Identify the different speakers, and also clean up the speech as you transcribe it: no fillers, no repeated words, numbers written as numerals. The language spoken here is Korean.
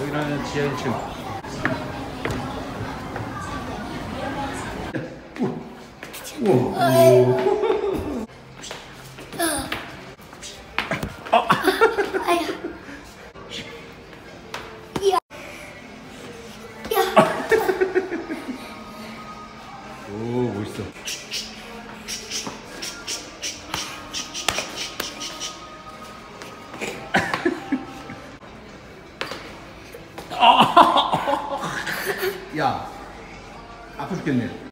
Speaker 1: 여기는 지하 1층. 오, 멋있어. 야, 아파 죽겠네.